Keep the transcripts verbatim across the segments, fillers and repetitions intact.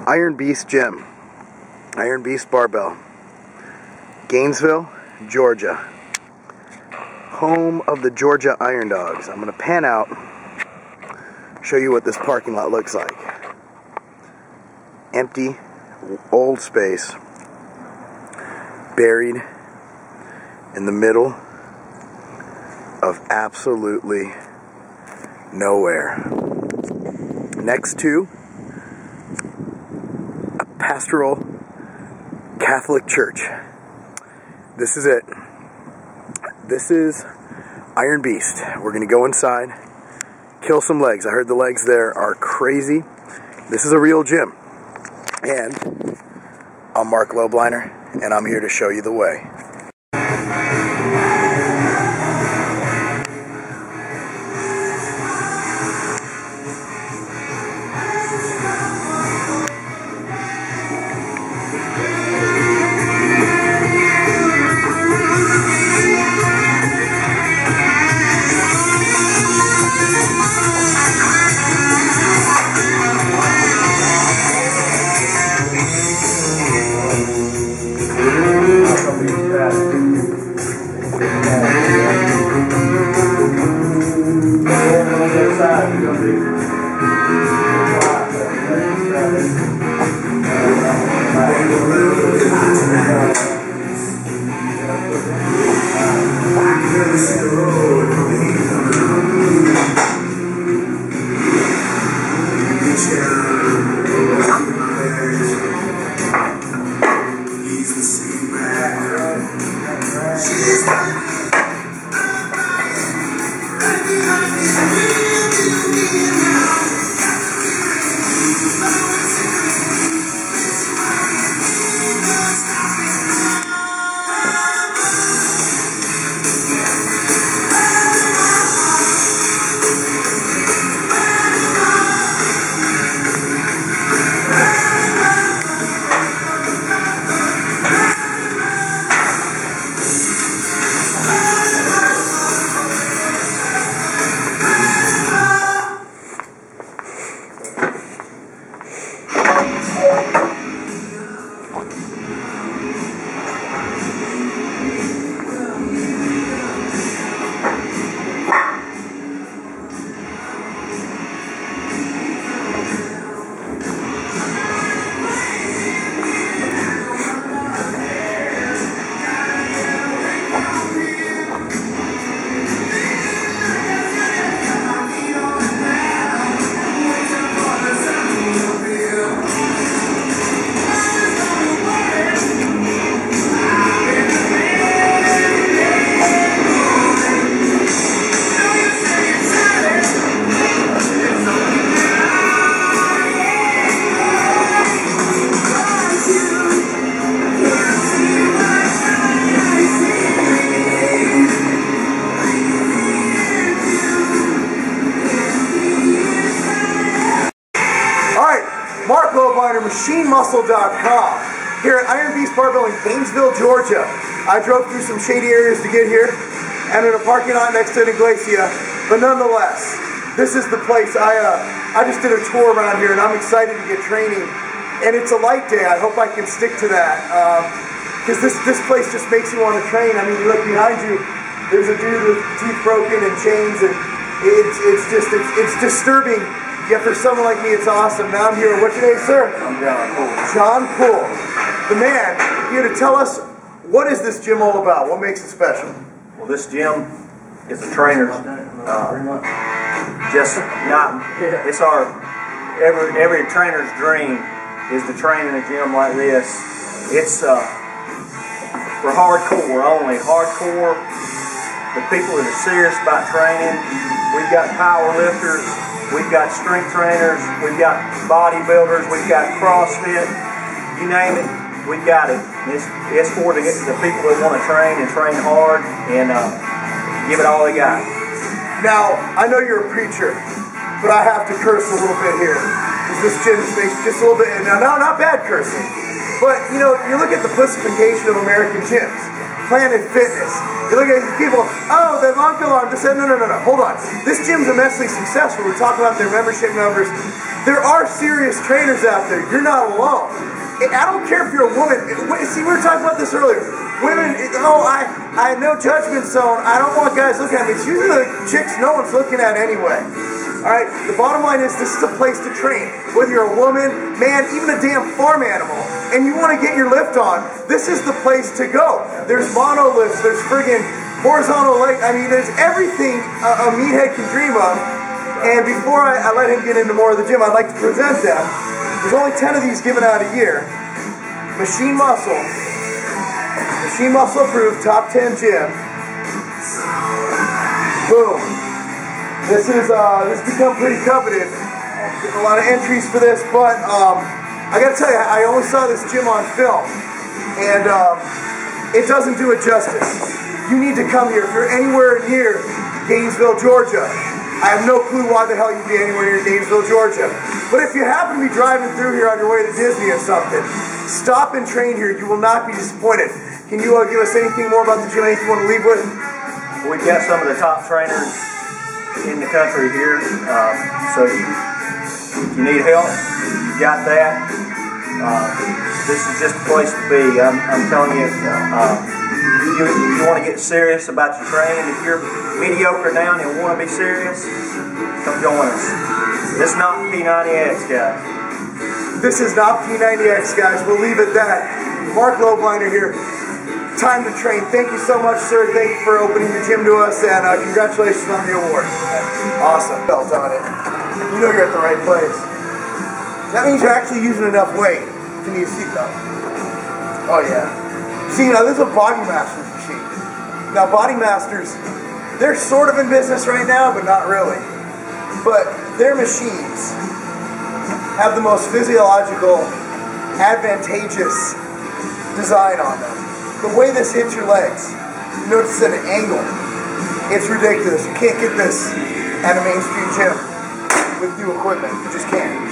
Iron Beast Gym, Iron Beast Barbell, Gainesville, Georgia, home of the Georgia Iron Dogs. I'm going to pan out, show you what this parking lot looks like. Empty, old space, buried in the middle of absolutely nowhere, next to a pastoral Catholic church. This is it. This is Iron Beast. We're going to go inside, kill some legs. I heard the legs there are crazy. This is a real gym. And I'm Marc Lobliner, and I'm here to show you the way. Marc Lobliner, Machine Muscle dot com, here at Iron Beast Barbell in Gainesville, Georgia. I drove through some shady areas to get here, and in a parking lot next to an iglesia, but nonetheless, this is the place. I, uh, I just did a tour around here, and I'm excited to get training, and it's a light day. I hope I can stick to that, because um, this, this place just makes you want to train. I mean, you look behind you, there's a dude with teeth broken and chains, and it's, it's just, it's, it's disturbing. Yet for someone like me, it's awesome. Now I'm here. What's your name, sir? I'm John Poole. John Poole. The man here to tell us, what is this gym all about? What makes it special? Well, this gym is a trainer's, uh, just not, it's our, every, every trainer's dream is to train in a gym like this. It's uh, for hardcore only. Hardcore, the people that are serious about training. We've got power lifters. We've got strength trainers, we've got bodybuilders, we've got CrossFit, you name it, we've got it. It's, it's for the, the people that want to train and train hard and uh, give it all they got. Now, I know you're a preacher, but I have to curse a little bit here. Because this gym makes just a little bit, now, no, not bad cursing, but you know, you look at the pussification of American gyms. Planet Fitness. You look at these people, oh, they've uncle on, just said, no, no, no, no, hold on. This gym's immensely successful. We're talking about their membership numbers. There are serious trainers out there. You're not alone. I don't care if you're a woman. See, we were talking about this earlier. Women, oh, I, I have no judgment zone. I don't want guys looking at me. It's usually the chicks no one's looking at anyway. Alright, the bottom line is this is a place to train. Whether you're a woman, man, even a damn farm animal, and you want to get your lift on, this is the place to go. There's mono lifts, there's friggin' horizontal leg, I mean, there's everything a, a meathead can dream of. And before I, I let him get into more of the gym, I'd like to present them. There's only ten of these given out a year. MachineMuscle. MachineMuscle approved, top ten gym. Boom. This is uh, this has become pretty coveted. Getting a lot of entries for this, but um, I gotta tell you, I only saw this gym on film, and um, it doesn't do it justice. You need to come here. If you're anywhere near Gainesville, Georgia, I have no clue why the hell you'd be anywhere near Gainesville, Georgia. But if you happen to be driving through here on your way to Disney or something, stop and train here. You will not be disappointed. Can you uh, give us anything more about the gym? Anything you want to leave with? We've got some of the top trainers in the country here. Um, so you, if you need help, you got that. Uh, this is just a place to be. I'm, I'm telling you, uh, you, you want to get serious about your training. If you're mediocre now and you want to be serious, come join us. This is not P ninety X, guys. This is not P ninety X, guys. We'll leave it at that. Marc Lobliner here. Time to train. Thank you so much, sir. Thank you for opening the gym to us, and uh, congratulations on the award. Awesome. Belt on it. You know you're at the right place. That means you're actually using enough weight to need a seatbelt. Oh, yeah. See, now this is a Body Masters machine. Now, Body Masters, they're sort of in business right now, but not really. But their machines have the most physiological, advantageous design on them. The way this hits your legs, you notice at an angle, it's ridiculous. You can't get this at a mainstream gym with new equipment. You just can't.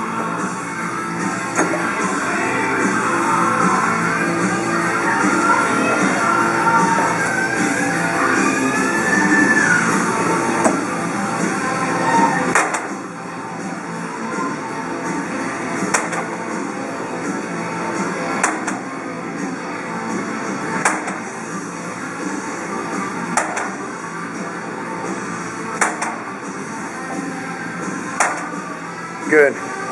Good.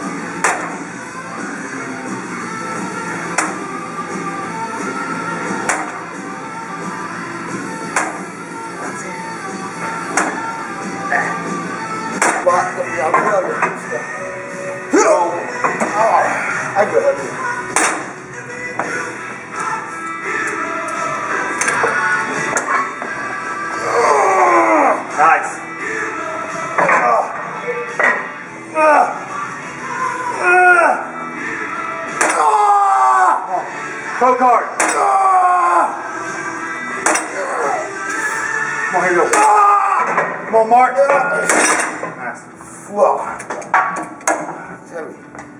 Oh, I got it. Nice. Poke hard. Come on, here you go. Come on, Mark. Nice. Whoa. It's heavy.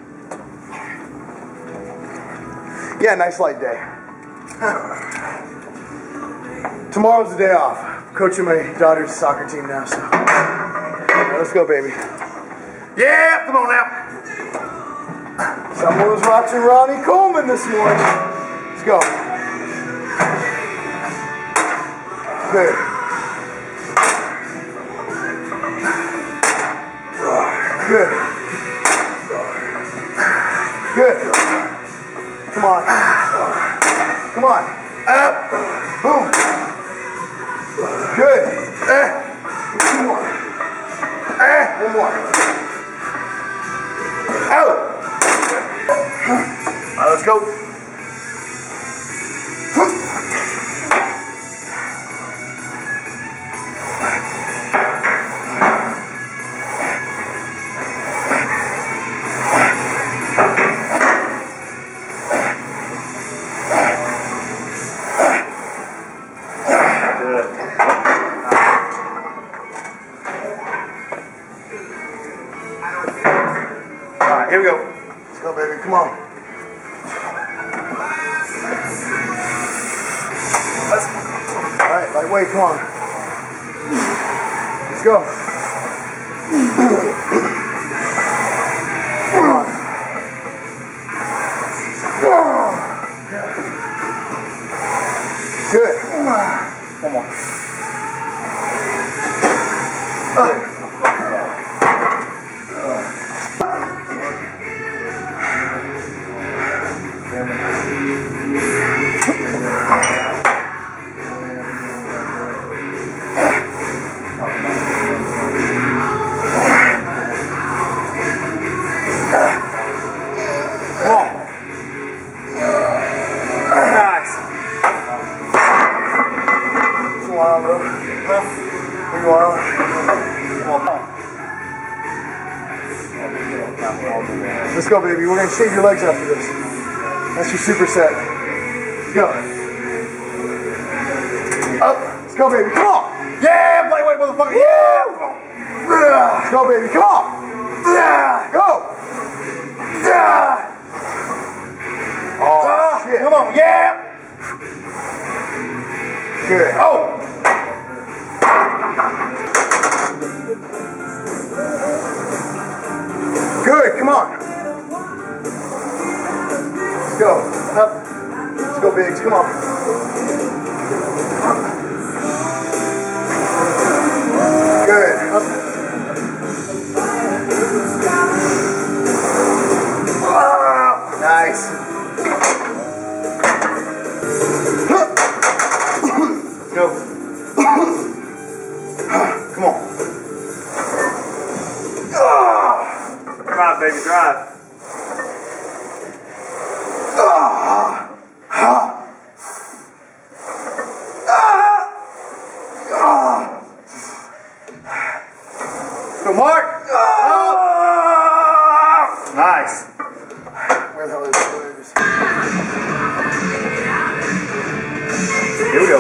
Yeah, nice light day. Tomorrow's the day off. I'm coaching my daughter's soccer team now, so. Right, let's go, baby. Yeah, come on now. Someone was watching Ronnie Coleman this morning. Let's go. Good. Good. Good. Come on. Come on. Up. Boom. Good. Eh. Two more. Eh. One more. Out. All right, let's go. Here we go. Let's go, baby. Come on. All right, lightweight, come on. Let's go. Come on. Good. Come on. Uh. Let's go, baby. We're going to shave your legs after this. That's your superset. Let's go. Up. Let's go, baby. Come on. Yeah, lightweight, motherfucker. Yeah. Let's go, baby. Come on. Yeah. Go. Yeah. Oh, shit. Come on. Yeah. Good. Oh. Good, come on. Let's go. Up. Let's go, Biggs. Come on. Good. Up. Ah, nice. Let's go. Come on. Drive, baby, drive. Ah, ah, ah, ah. Go, Mark. Ah. Nice. Where the hell is it? Here we go.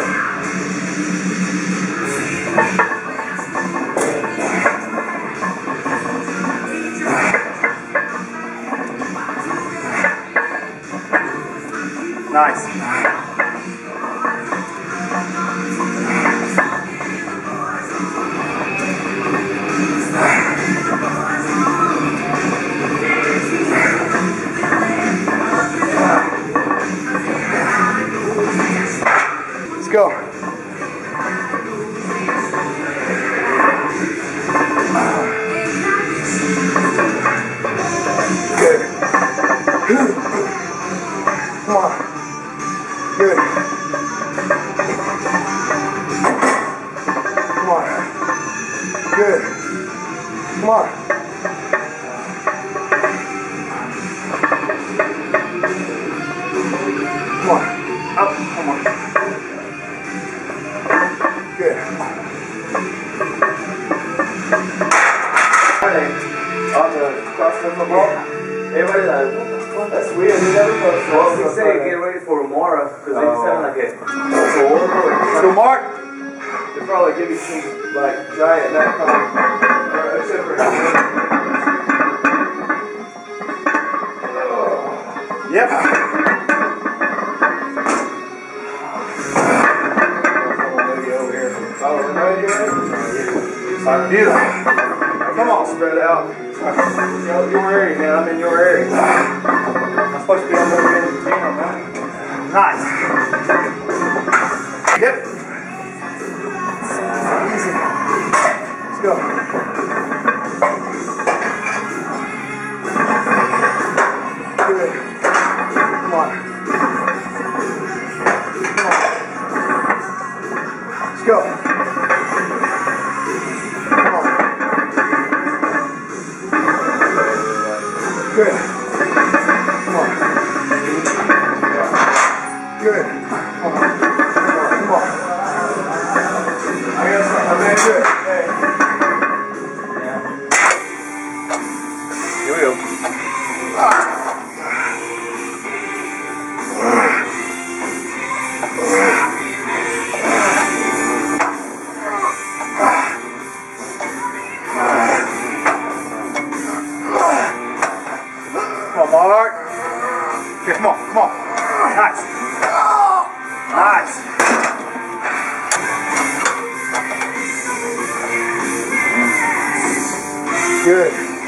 Nice. Let's go. Good. Come on. Good. Come on. Good. Come on. Come on. Up. Come on. Good. On the cross from the ball. Everybody like, that's weird. We never thought so. Well, we say get ready for tomorrow because they just have like a So, Mark, they probably give you some like giant neck on, except for yep. Beautiful. Come on, spread out. You're your area, man. I'm in your area. I'm supposed to be on the other end of the container, man. Nice. Yep. Easy. Let's go. Good. Come on. Come on. Let's go. Good. Come on. Good. Come on. Come on. I got something. Okay, good. Hey. Yeah. Here we go. Ah. Come on, Mark. Okay, come on, come on. Nice. Nice. Good.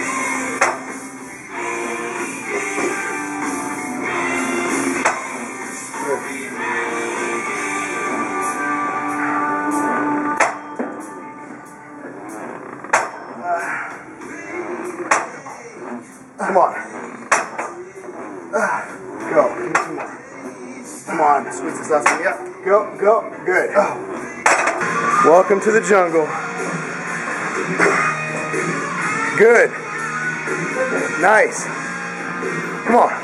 Come on. Uh, go. Give me two more. Come on. Switch this last one. Yep. Go. Go. Good. Oh. Welcome to the jungle. Good. Nice. Come on.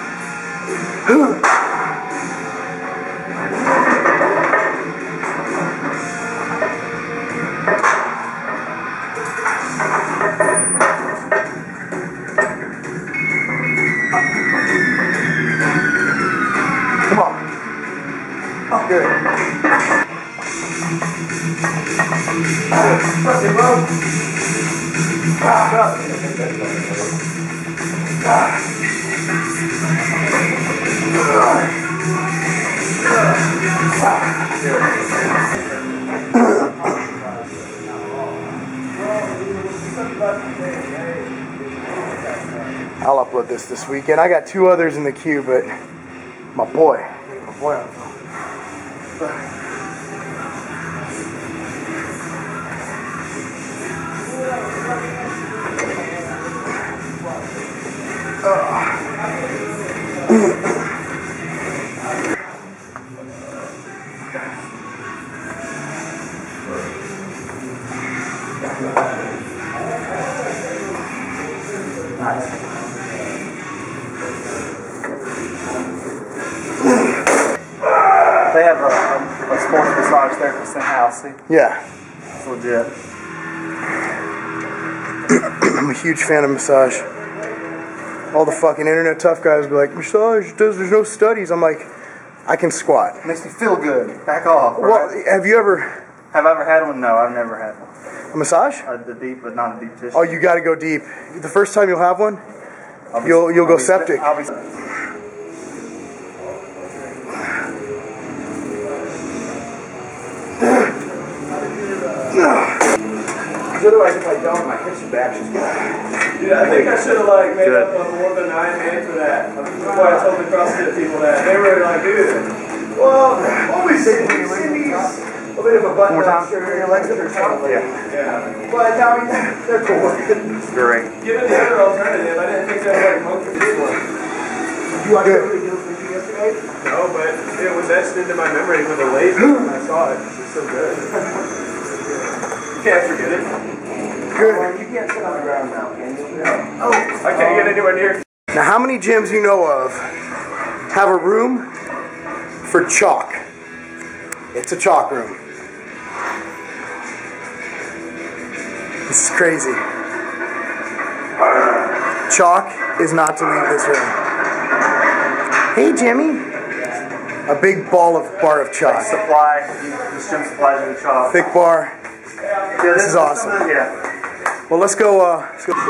Come on. Oh, good. Good, bro. Ah, ah. I'll upload this this weekend. I got two others in the queue, but my boy, my boy on the phone. They have a, a, a sports massage therapist in house. See? Yeah. It's legit. I'm a huge fan of massage. All the fucking internet tough guys be like, massage, does there's no studies. I'm like, I can squat. Makes me feel good. Back off. Right? Well, have you ever... Have I ever had one? No, I've never had one. A massage? Uh, the deep, but not a deep tissue. Oh, you got to go deep. The first time you'll have one, I'll be, you'll you'll I'll go be, septic. I'll be, Otherwise, if I don't, my hips and backs just get. Dude, I think I should have like made Good. up a more than nine man for that. That's why I told the CrossFit people that. They were like, dude, well, always say these a bit of a button down shirt in your legs or something. yeah. Yeah. But now they're cool. Great. Given the other alternative, I didn't think that would like hook for this one. You want to go to the yesterday? No, but it was etched into my memory with a laser when I saw it. It's so good. You can't forget it. Good. You can't sit on the ground now, can you? Oh, I can't get anywhere near. Now, how many gyms you know of have a room for chalk? It's a chalk room. This is crazy. Chalk is not to leave this room. Hey, Jimmy. A big ball of bar of chalk. Supply. This gym supplies you with chalk. Thick bar. Yeah, This is awesome. The, yeah. Well, let's go. Uh, let's go.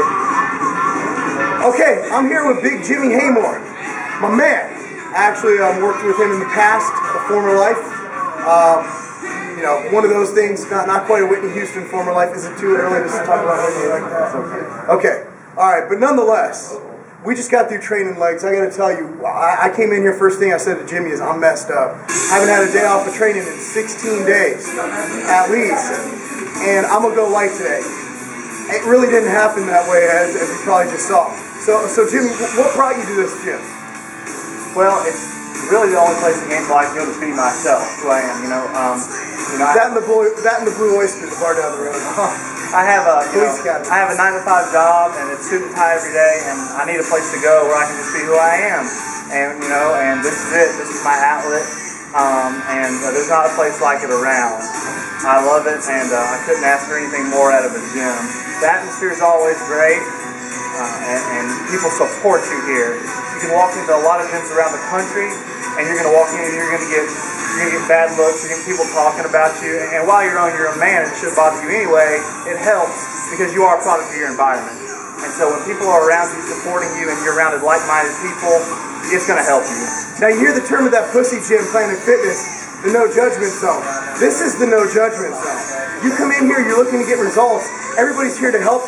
Okay, I'm here with Big Jimmy Haymore, my man. Actually, I've worked with him in the past, a former life. Um, you know, one of those things. Not not quite a Whitney Houston former life. Is it too early to talk about anything like that? Okay. All right, but nonetheless, we just got through training legs. I got to tell you, I, I came in here. First thing I said to Jimmy is, I'm messed up. I haven't had a day off of training in sixteen days, at least. And I'm gonna go light today. It really didn't happen that way, as, as you probably just saw. So, so Jimmy, what brought you to this gym? Well, it's really the only place in Gainesville I can go to be myself, who I am. You know, um, you know. That I, and the blue, that and the Blue Oyster, the bar down the road. I have a, you know, Police Academy. I have a nine to five job, and it's suit and tie every day, and I need a place to go where I can just be who I am. And you know, and this is it. This is my outlet. Um, and uh, there's not a place like it around. I love it, and uh, I couldn't ask for anything more out of a gym. The atmosphere is always great, uh, and, and people support you here. You can walk into a lot of gyms around the country, and you're going to walk in and you're going to get you're going to get bad looks. You're going to get people talking about you, and while you're on your own man, and it shouldn't bother you anyway. It helps because you are a product of your environment. And so when people are around you, supporting you, and you're around like-minded people, it's going to help you. Now you hear the term of that pussy gym, Planet Fitness, the no judgment zone. This is the no judgment zone. You come in here, you're looking to get results. Everybody's here to help you.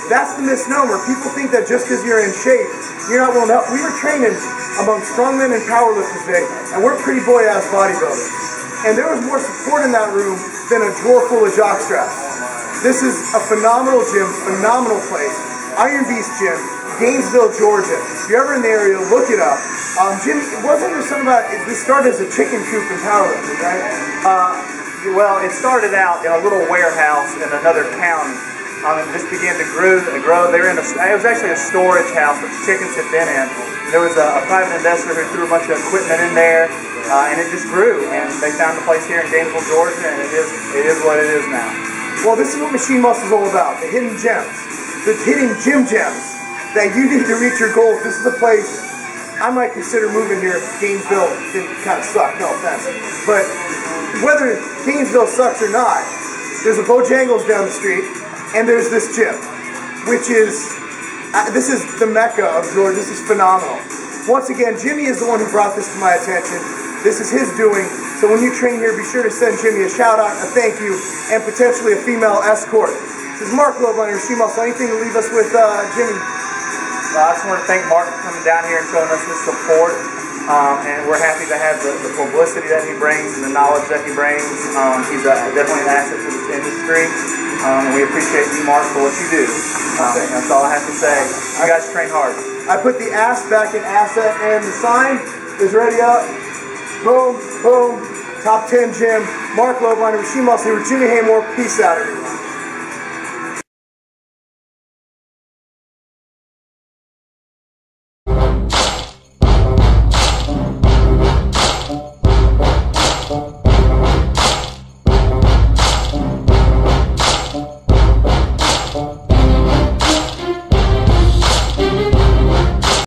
That's the misnomer. People think that just because you're in shape, you're not willing to help. We were training among strongmen and powerlifters today, and we're pretty boy-ass bodybuilders. And there was more support in that room than a drawer full of jock straps. This is a phenomenal gym, phenomenal place. Iron Beast Gym, Gainesville, Georgia. If you're ever in the area, look it up. Um, Jim, wasn't there something about, it started as a chicken coop in powerlifting, right? Uh, well, it started out in a little warehouse in another county. Um, and just began to grow. grow. They were in a, it was actually a storage house which chickens had been in. There was a, a private investor who threw a bunch of equipment in there, uh, and it just grew. And they found a place here in Gainesville, Georgia, and it is it is what it is now. Well, this is what Machine Muscle is all about, the hidden gems, the hidden gym gems that you need to reach your goals. This is a place I might consider moving here if Gainesville didn't kind of suck, no offense. But whether Gainesville sucks or not, there's a Bojangles down the street, and there's this gym, which is, uh, this is the mecca of Georgia. This is phenomenal. Once again, Jimmy is the one who brought this to my attention. This is his doing. So when you train here, be sure to send Jimmy a shout out, a thank you, and potentially a female escort. This is Marc Lobliner, Machine Muscle. Anything to leave us with, uh, Jimmy? Well, I just want to thank Mark for coming down here and showing us his support. Um, and we're happy to have the, the publicity that he brings and the knowledge that he brings. Um, he's a, definitely an asset to this industry. Um, and we appreciate you, Mark, for what you do. Um, that's all I have to say. You guys train hard. I put the ass back in asset, and the sign is ready up. Boom, boom. Top ten gym. Marc Lobliner, Machine Muscle. Here with Jimmy Haymore. Peace out, everyone.